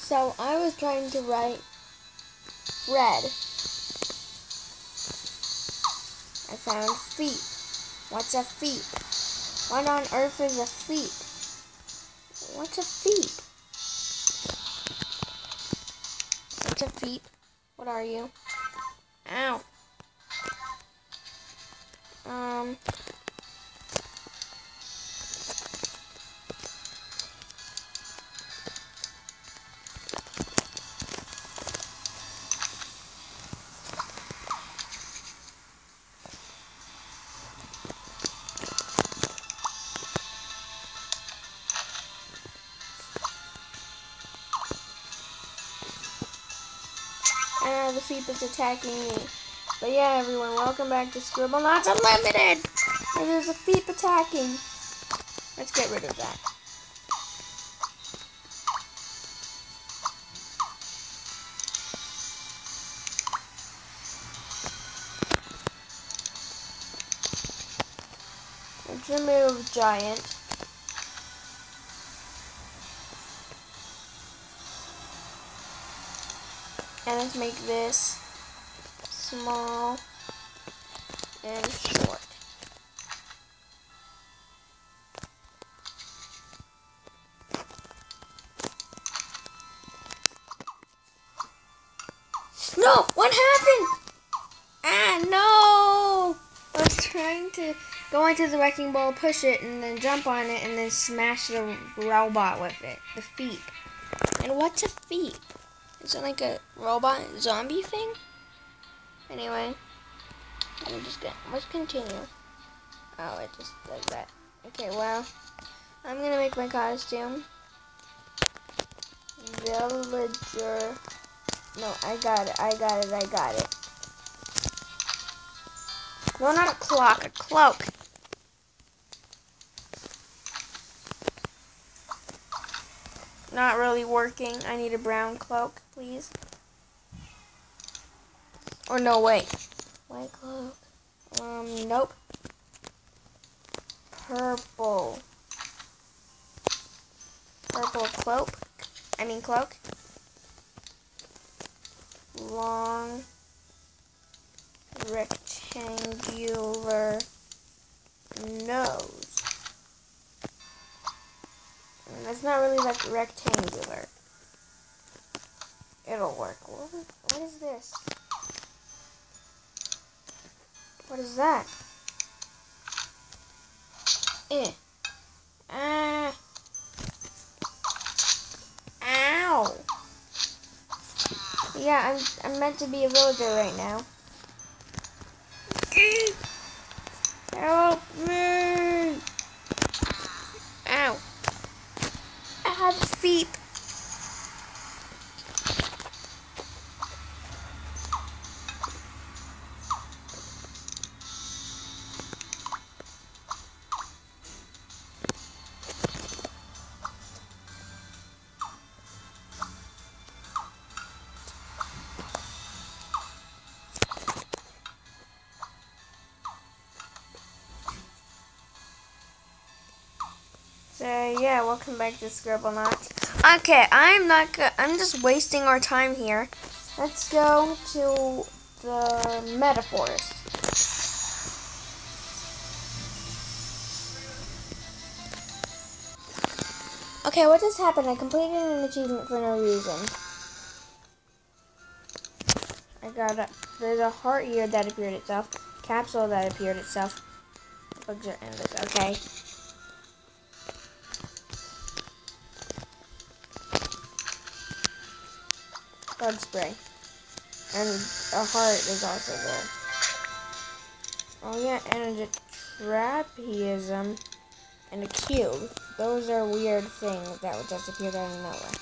So I was trying to write red. I found feet. What's a feet? What on earth is a feet? What's a feet? What's a feet? What are you? Ow. The feet is attacking me. But yeah, everyone, welcome back to Scribblenauts Unlimited! And there's a feet attacking. Let's get rid of that. Let's remove giant. And let's make this small and short. No! What happened? Ah, no! I was trying to go into the wrecking ball, push it, and then jump on it, and then smash the robot with it. The feet. And what's a feet? Is it like a robot zombie thing? Anyway, let's continue. Oh, it just does that. Okay, well, I'm gonna make my costume. Villager. No, I got it. No, not a clock, a cloak. Not really working. I need a brown cloak, please. Or no, wait. White cloak. Nope. Purple. Purple cloak. Cloak. Long. Rectangular nose. That's not really like rectangular. It'll work. What is this? What is that? Ow. Yeah, I'm meant to be a villager right now. Help me! Ow. I have feet. So yeah, welcome back to Scribblenauts. Okay, I'm just wasting our time here. Let's go to the Metaforest. Okay, what just happened? I completed an achievement for no reason. There's a heart here that appeared itself. Capsule that appeared itself. Bugs are endless. Okay. Bug spray. And a heart is also there. Oh yeah, and a trapezium and a cube. Those are weird things that would just appear out of nowhere.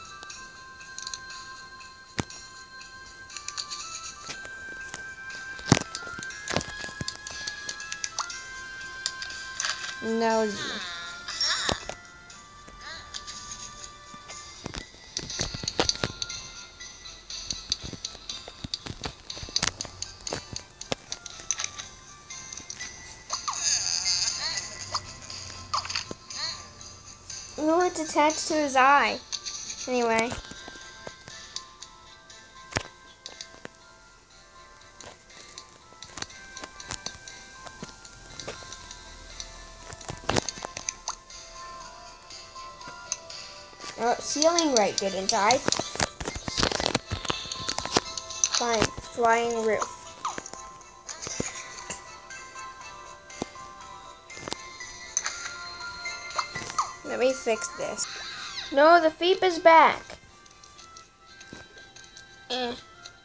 Nosy. No, it's attached to his eye. Anyway, Ceiling right, didn't I? Fine. Flying roof. Let me fix this. No, the feep is back. The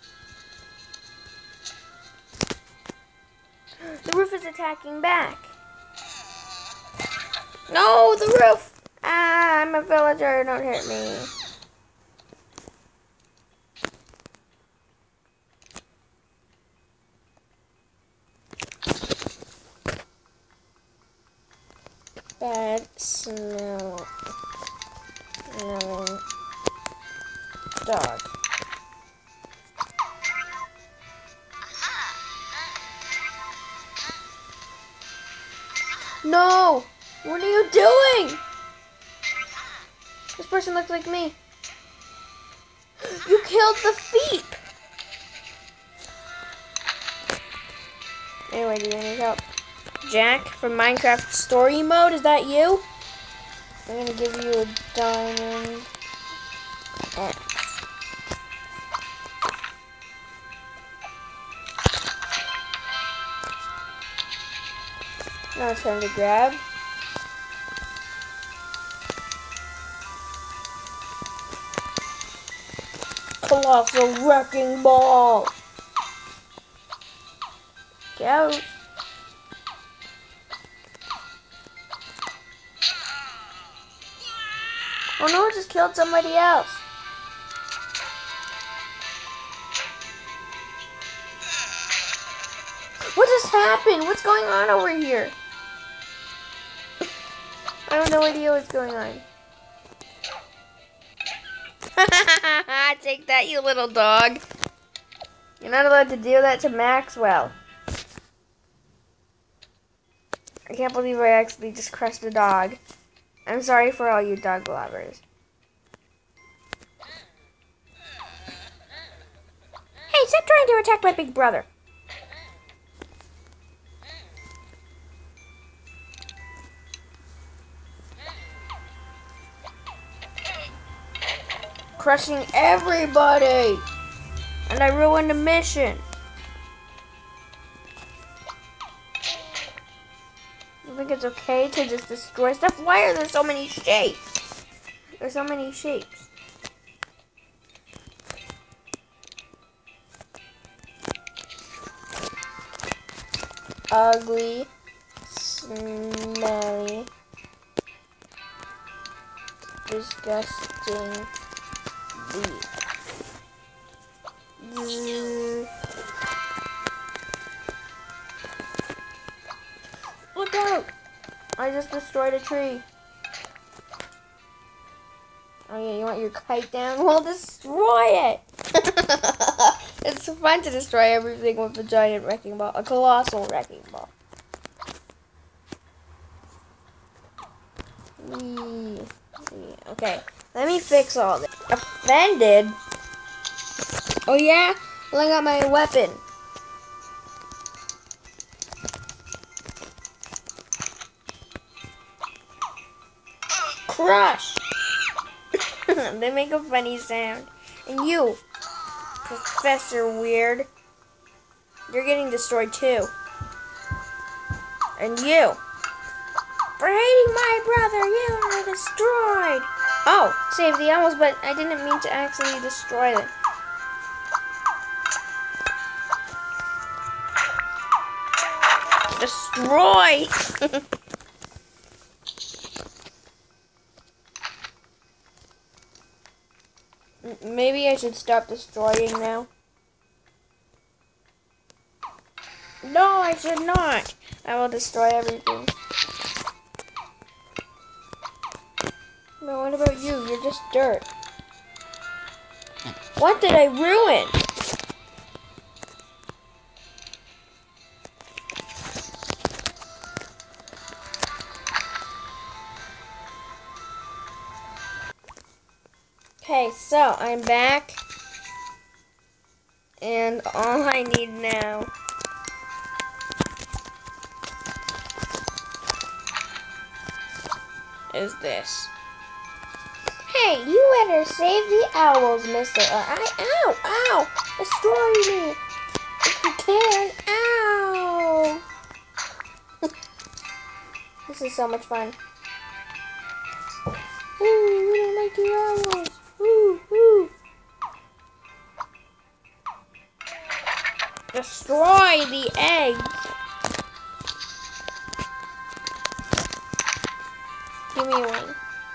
roof is attacking back. No, the roof! Ah, I'm a villager. Don't hurt me. Bad smell. Dog. No! What are you doing? This person looks like me. You killed the feep! Anyway, do you need help? Jack from Minecraft Story Mode, is that you? I'm gonna give you a diamond axe. Now it's time to grab. Colossal Wrecking Ball! Go! Oh no, I just killed somebody else. What just happened? What's going on over here? I have no idea what's going on. Take that, you little dog. You're not allowed to do that to Maxwell. I can't believe I actually just crushed a dog. I'm sorry for all you dog lovers. Hey, stop trying to attack my big brother. Crushing everybody! And I ruined the mission. I think it's okay to just destroy stuff. Why are there so many shapes? There's so many shapes. Ugly, smelly, disgusting beast. Look out! I just destroyed a tree. Oh yeah, you want your kite down? Well, destroy it! It's fun to destroy everything with a giant wrecking ball. A colossal wrecking ball. Okay, let me fix all this. Offended? Oh yeah? Well, I got my weapon. Crush! They make a funny sound. And you, Professor Weird, you're getting destroyed too. And you, for hating my brother, you are destroyed. Oh, save the animals, but I didn't mean to actually destroy them. Destroy! Maybe I should stop destroying now. No, I should not. I will destroy everything. But what about you? You're just dirt. What did I ruin? Okay, so I'm back. And all I need now is this. Hey, you better save the owls, mister. Ow! Destroy me! If you can. Ow! This is so much fun. Ooh, we don't like the owls. Ooh. Destroy the eggs. Give me one.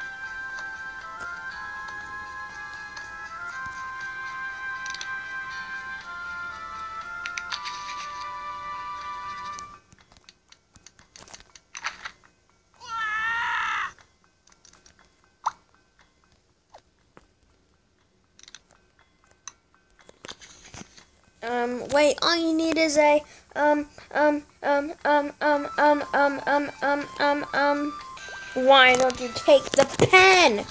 Wait, all you need is a, Why don't you take the pen?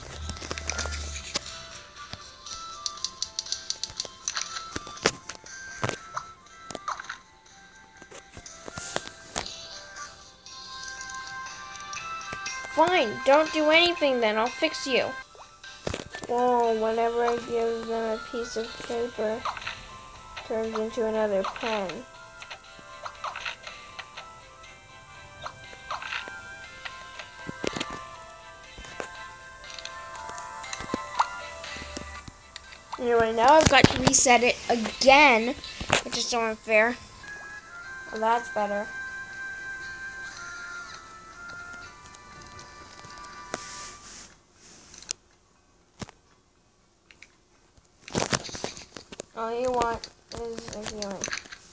Fine, don't do anything then, I'll fix you. Whoa, whenever I give them a piece of paper, it turns into another pen. Anyway, now I've got to reset it again, which is so unfair. Well, that's better. All you want is a healing.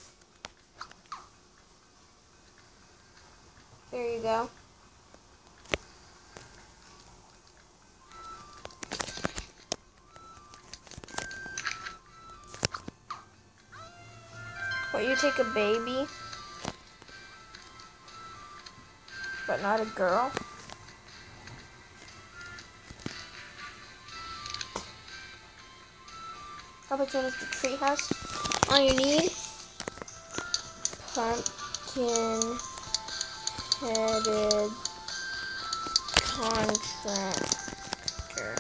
There you go. What, you take a baby, but not a girl? How about you the treehouse? All you need, pumpkin-headed contractor.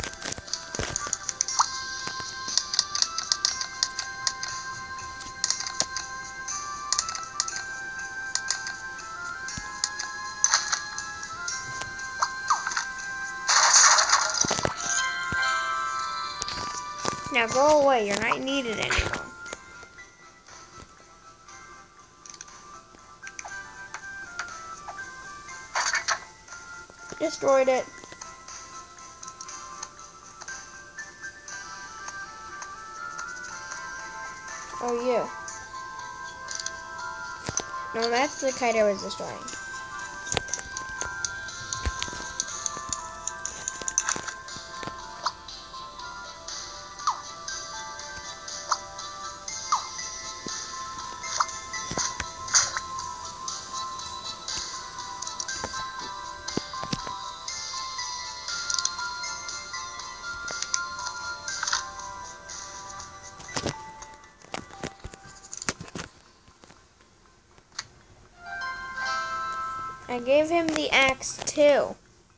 Now go away, you're not needed anymore. Destroyed it. Oh, you. No, that's the kite I was destroying. I gave him the axe too.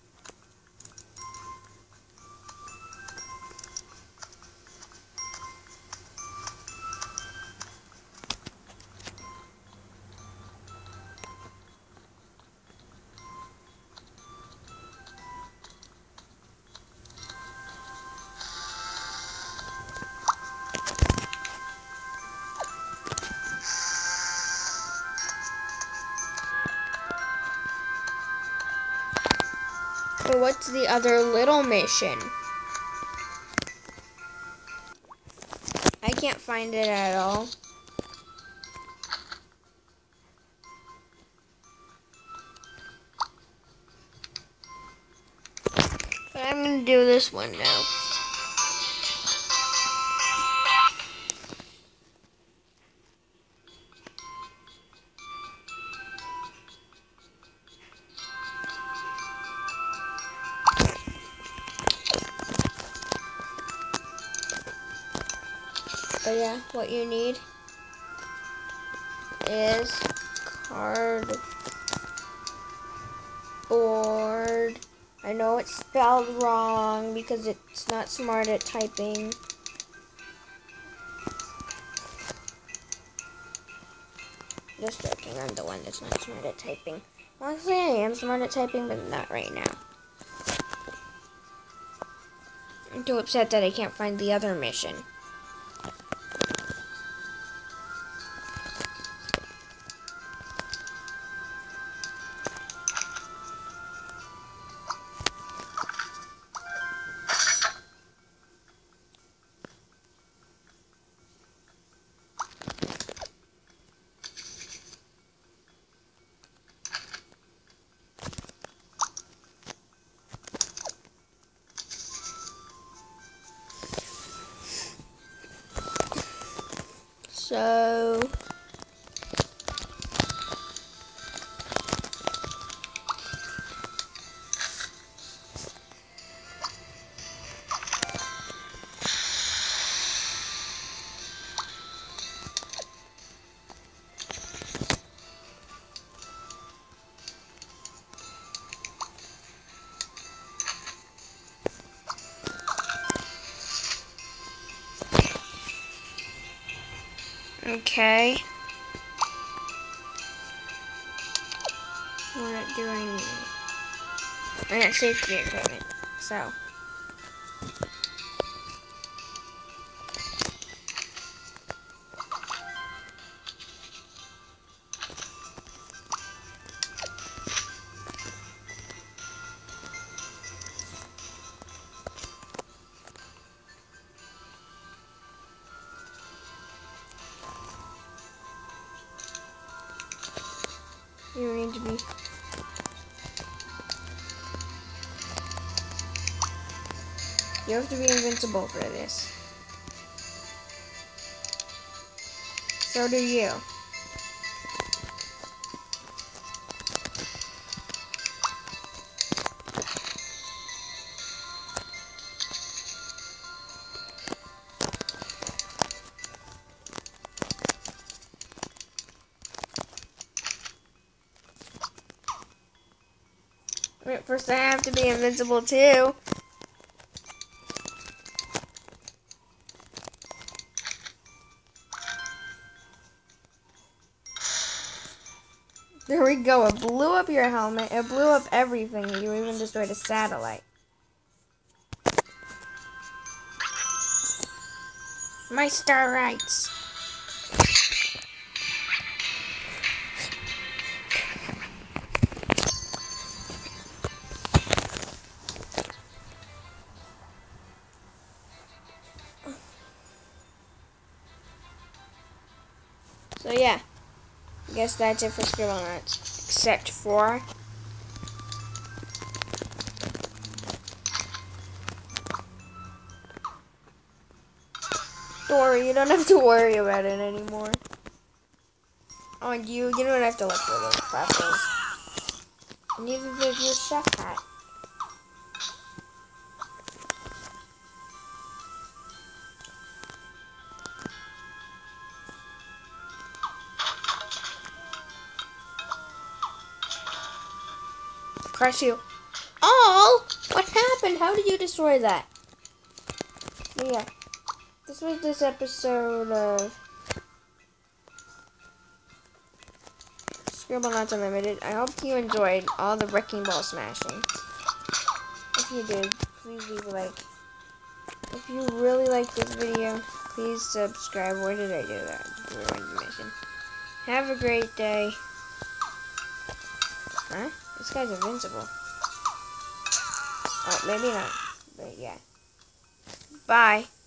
But what's the other little mission? I can't find it at all. But I'm gonna do this one now. But yeah, what you need is cardboard I know it's spelled wrong because it's not smart at typing. Just joking, I'm the one that's not smart at typing. Honestly, I am smart at typing, but not right now. I'm too upset that I can't find the other mission. So, okay. What do I need? I got safety equipment, so. You need to be. You have to be invincible for this. So do you. Wait, first I have to be invincible too. There we go. It blew up your helmet. It blew up everything. You even destroyed a satellite. My star rights. So yeah, I guess that's it for Scribblenauts. Except for don't worry, you don't have to worry about it anymore. Oh, and you don't have to look for those puppies. Neither does your chef hat. Crush you. Oh! What happened? How did you destroy that? But yeah. This was this episode of Scribblenauts Unlimited. I hope you enjoyed all the wrecking ball smashing. If you did, please leave a like. If you really liked this video, please subscribe. Where did I do that? Ruined the mission. Have a great day. Huh? This guy's invincible. Oh, maybe not. But yeah. Bye.